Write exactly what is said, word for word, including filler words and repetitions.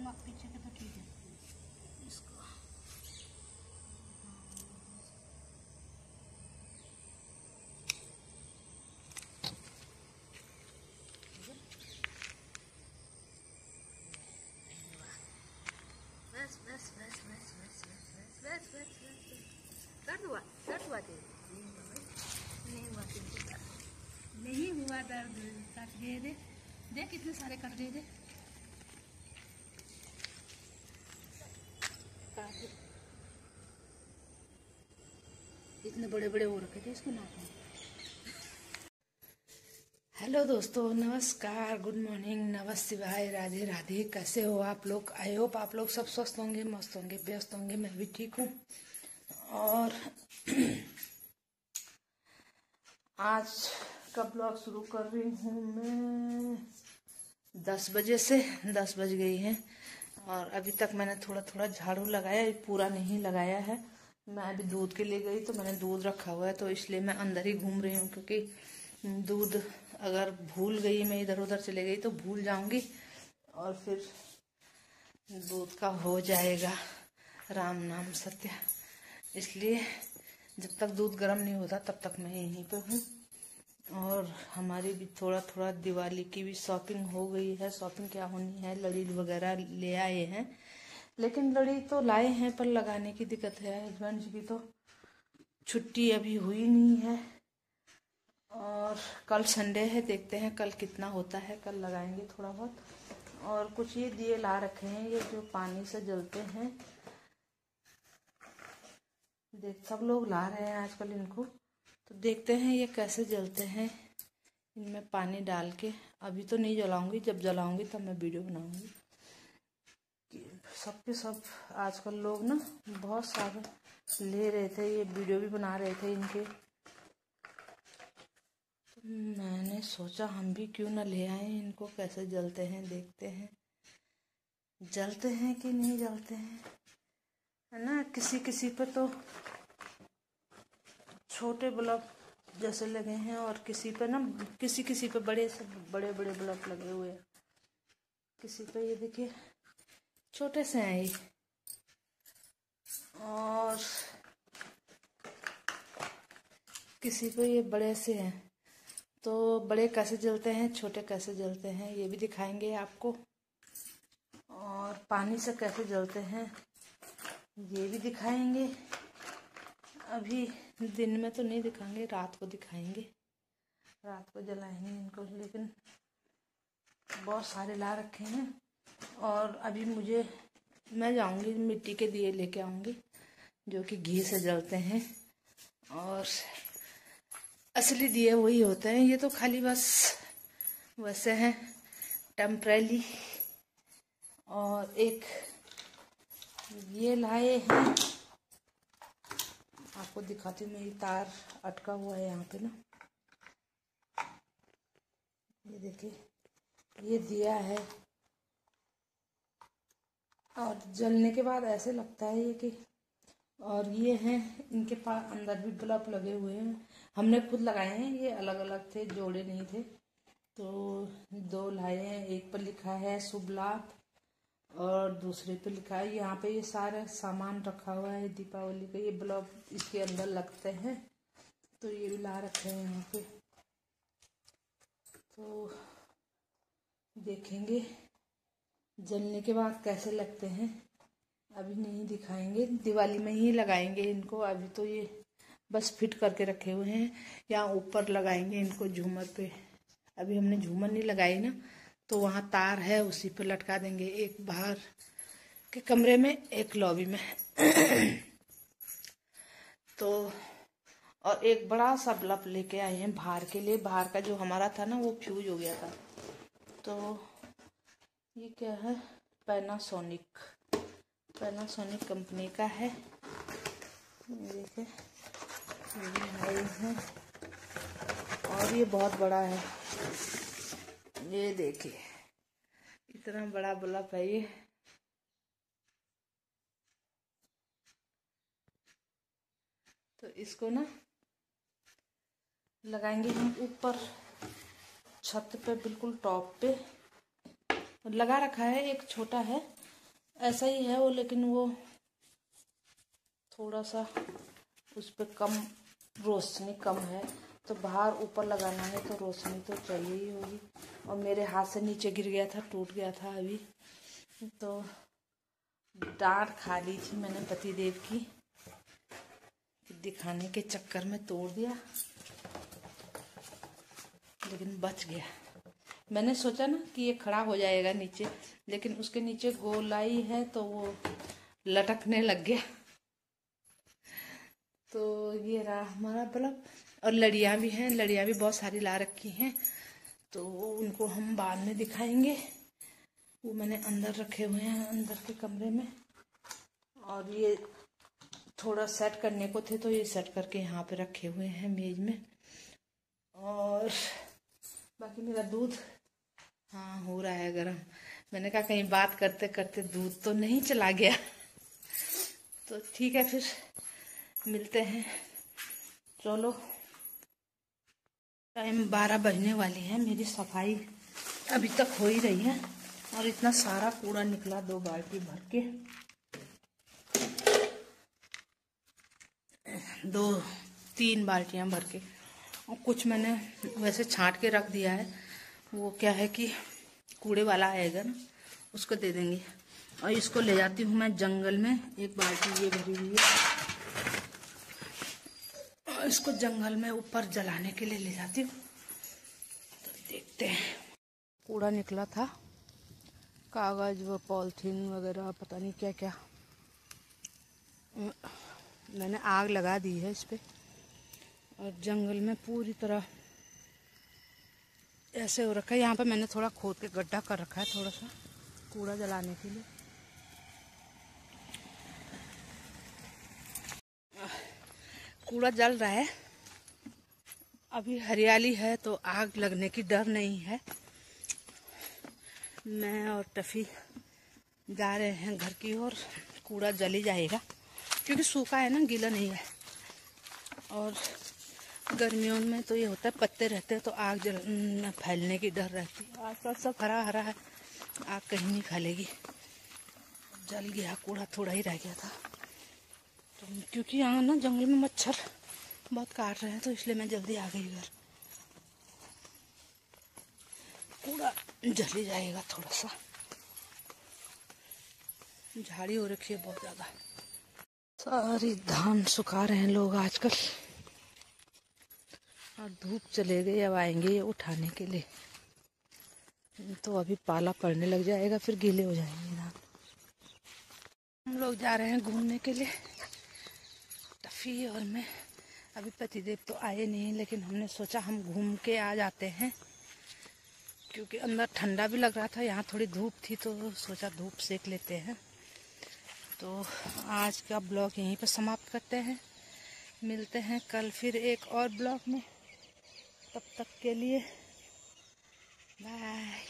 नमक पीछे के तो ठीक है इसको। बस बस बस बस बस बस बस बस बस कर हुआ कर हुआ दे नहीं हुआ नहीं हुआ दर्द काट गए दे दे कितने सारे कट गए दे इतने बड़े बड़े हो रखे थे इसको नाक में। हेलो दोस्तों, नमस्कार, गुड मॉर्निंग, नमः शिवाय, राधे राधे। कैसे हो आप लोग? आई होप आप लोग सब स्वस्थ होंगे, मस्त होंगे, व्यस्त होंगे। मैं भी ठीक हूँ। और आज का ब्लॉग शुरू कर रही हूँ मैं दस बजे से। दस बज गई है और अभी तक मैंने थोड़ा थोड़ा झाड़ू लगाया, पूरा नहीं लगाया है। मैं अभी दूध के लिए गई तो मैंने दूध रखा हुआ है, तो इसलिए मैं अंदर ही घूम रही हूँ, क्योंकि दूध अगर भूल गई, मैं इधर उधर चले गई तो भूल जाऊंगी और फिर दूध का हो जाएगा राम नाम सत्य। इसलिए जब तक दूध गर्म नहीं होता तब तक मैं यहीं पे हूँ। और हमारी भी थोड़ा थोड़ा दिवाली की भी शॉपिंग हो गई है। शॉपिंग क्या होनी है, लड़ी वगैरह ले आए हैं, लेकिन लड़ी तो लाए हैं पर लगाने की दिक्कत है। हस्बैंड जी की तो छुट्टी अभी हुई नहीं है और कल संडे है, देखते हैं कल कितना होता है, कल लगाएंगे थोड़ा बहुत। और कुछ ये दिए ला रखे हैं, ये जो पानी से जलते हैं, देख सब लोग ला रहे हैं आजकल इनको, तो देखते हैं ये कैसे जलते हैं। इनमें पानी डाल के अभी तो नहीं जलाऊंगी, जब जलाऊंगी तब मैं वीडियो बनाऊंगी। सबके सब आजकल लोग ना बहुत सारे ले रहे थे, ये वीडियो भी बना रहे थे इनके, तो मैंने सोचा हम भी क्यों ना ले आए इनको। कैसे जलते हैं देखते हैं, जलते हैं कि नहीं जलते हैं, है ना। किसी किसी पे तो छोटे बल्ब जैसे लगे हैं और किसी पे ना किसी किसी पे बड़े से बड़े बड़े बल्ब लगे हुए हैं। किसी पे ये देखिए छोटे से हैं ये, और किसी पे ये बड़े से हैं। तो बड़े कैसे जलते हैं, छोटे कैसे जलते हैं, ये भी दिखाएंगे आपको। और पानी से कैसे जलते हैं ये भी दिखाएंगे। अभी दिन में तो नहीं दिखाएंगे, रात को दिखाएंगे, रात को जलाएंगे इनको। लेकिन बहुत सारे ला रखे हैं और अभी मुझे मैं जाऊंगी मिट्टी के दिए लेके आऊंगी जो कि घी से जलते हैं। और असली दिए वही होते हैं, ये तो खाली बस वैसे हैं टेम्परेरी। और एक ये लाए हैं, आपको दिखाती हूँ। मेरी तार अटका हुआ है यहाँ पे ना, ये देखिए ये दिया है और जलने के बाद ऐसे लगता है ये कि, और ये हैं इनके पास अंदर भी बल्ब लगे हुए हैं, हमने खुद लगाए हैं। ये अलग अलग थे, जोड़े नहीं थे, तो दो लाए हैं। एक पर लिखा है शुभ लाभ और दूसरे पे लिखा है, यहाँ पे ये सारा सामान रखा हुआ है दीपावली का। ये बल्ब इसके अंदर लगते हैं, तो ये भी ला रखे हैं यहाँ पे। तो देखेंगे जलने के बाद कैसे लगते हैं। अभी नहीं दिखाएंगे, दिवाली में ही लगाएंगे इनको। अभी तो ये बस फिट करके रखे हुए हैं, यहाँ ऊपर लगाएंगे इनको झूमर पे। अभी हमने झूमर नहीं लगाई ना, तो वहाँ तार है उसी पे लटका देंगे, एक बाहर के कमरे में एक लॉबी में। तो और एक बड़ा सा बल्ब लेके आए हैं बाहर के लिए। बाहर का जो हमारा था ना वो फ्यूज हो गया था। तो ये क्या है, पैनासोनिक पैनासोनिक कंपनी का है। देखिए ये है और ये बहुत बड़ा है, ये देखिए इतना बड़ा बल्ब है ये। तो इसको ना लगाएंगे हम ऊपर छत पे, बिल्कुल टॉप पे लगा रखा है। एक छोटा है ऐसा ही है वो, लेकिन वो थोड़ा सा उस पर कम रोशनी कम है, तो बाहर ऊपर लगाना है तो रोशनी तो चाहिए ही होगी। और मेरे हाथ से नीचे गिर गया था, टूट गया था अभी, तो डांट खा ली थी मैंने पतिदेव की, दिखाने के चक्कर में तोड़ दिया, लेकिन बच गया। मैंने सोचा ना कि ये खड़ा हो जाएगा नीचे, लेकिन उसके नीचे गोलाई है तो वो लटकने लग गया। तो ये रहा हमारा बल्ब। और लड़ियाँ भी हैं, लड़ियाँ भी बहुत सारी ला रखी हैं, तो उनको हम बाद में दिखाएंगे। वो मैंने अंदर रखे हुए हैं, अंदर के कमरे में। और ये थोड़ा सेट करने को थे, तो ये सेट करके यहाँ पे रखे हुए हैं मेज में। और बाकी मेरा दूध हाँ हो रहा है गर्म। मैंने कहा कहीं बात करते करते दूध तो नहीं चला गया। तो ठीक है, फिर मिलते हैं। चलो, टाइम बारह बजने वाली है। मेरी सफाई अभी तक हो ही रही है, और इतना सारा कूड़ा निकला दो बाल्टी भर के, दो तीन बाल्टियां भर के। और कुछ मैंने वैसे छांट के रख दिया है, वो क्या है कि कूड़े वाला आएगा ना, उसको दे देंगे। और इसको ले जाती हूँ मैं जंगल में, एक बाल्टी ये भरी हुई है, और इसको जंगल में ऊपर जलाने के लिए ले जाती हूँ। तो देखते हैं। कूड़ा निकला था, कागज व पॉलिथीन वगैरह, पता नहीं क्या क्या। मैंने आग लगा दी है इस पे, और जंगल में पूरी तरह ऐसे हो रखा है। यहाँ पे मैंने थोड़ा खोद के गड्ढा कर रखा है, थोड़ा सा कूड़ा जलाने के लिए। कूड़ा जल रहा है, अभी हरियाली है तो आग लगने की डर नहीं है। मैं और टफी जा रहे हैं घर की ओर। कूड़ा जल ही जाएगा, क्योंकि सूखा है ना, गीला नहीं है। और गर्मियों में तो ये होता है, पत्ते रहते हैं तो आग जल फैलने की डर रहती है। आसपास सब हरा हरा है, आग कहीं नहीं फैलेगी। जल गया कूड़ा, थोड़ा ही रह गया था। तो क्योंकि यहाँ ना जंगल में मच्छर बहुत काट रहे हैं, तो इसलिए मैं जल्दी आ गई घर। कूड़ा जल ही जाएगा थोड़ा सा, झाड़ी हो रखी है बहुत ज्यादा। सारी धान सुखा रहे हैं लोग आजकल, और धूप चले गई, अब आएंगे ये उठाने के लिए। तो अभी पाला पड़ने लग जाएगा, फिर गीले हो जाएंगे धान। हम लोग जा रहे हैं घूमने के लिए, टफी और मैं। अभी पतिदेव तो आए नहीं, लेकिन हमने सोचा हम घूम के आ जाते हैं, क्योंकि अंदर ठंडा भी लग रहा था, यहाँ थोड़ी धूप थी, तो सोचा धूप सेक लेते हैं। तो आज का ब्लॉग यहीं पर समाप्त करते हैं। मिलते हैं कल फिर एक और ब्लॉग में, तब तक के लिए बाय।